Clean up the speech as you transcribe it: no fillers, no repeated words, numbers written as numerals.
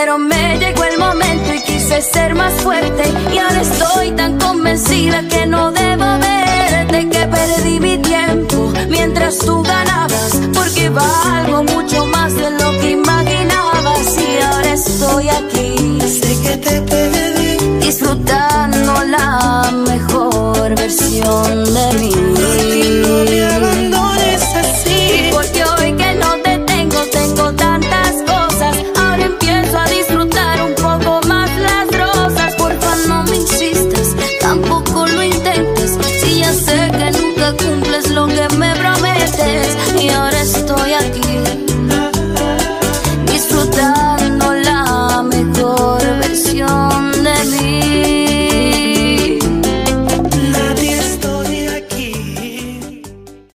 Pero me llegó el momento y quise ser más fuerte, y ahora estoy tan convencida que no debo verte, que perdí mi tiempo mientras tú ganabas, porque valgo mucho más de lo que imaginabas. Y ahora estoy aquí, sé que te perdí, disfrutando la mejor versión de mí.